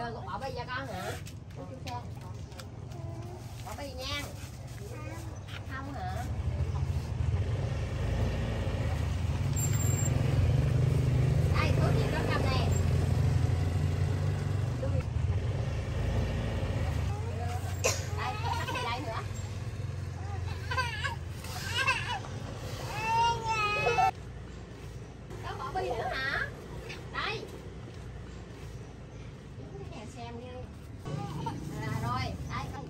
Rồi con bỏ bi cho con hả? Bỏ bi nha. Không hả? Đây thuốc gì con cầm nè. Đây con sắp về đây nữa. Con bỏ bi nữa hả? Đây. Nè xem đi. Rồi, đây con.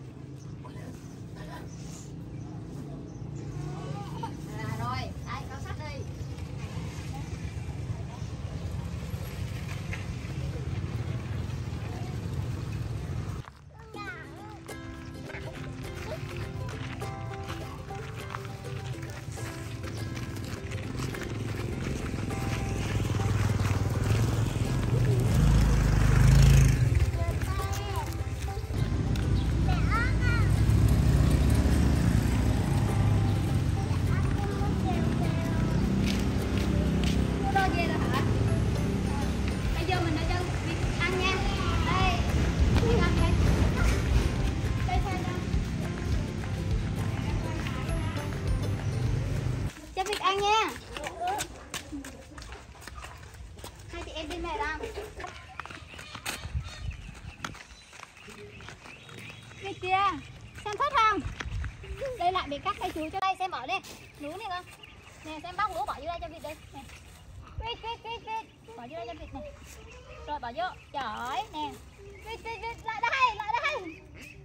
Rồi, đây con xách đi. Cho Việt ăn nha. Hai chị em đi mẹ làm. Việt kìa, xem thích không? Đây lại bị cắt đây chú cho đây, xem bỏ đi. Lúa này con. Nè xem bóc lúa bỏ vô đây cho Việt đây. Nè. Việt. Bỏ vô đây cho Việt này. Rồi bỏ vô. Trời ơi, nè. Việt, lại đây, lại đây.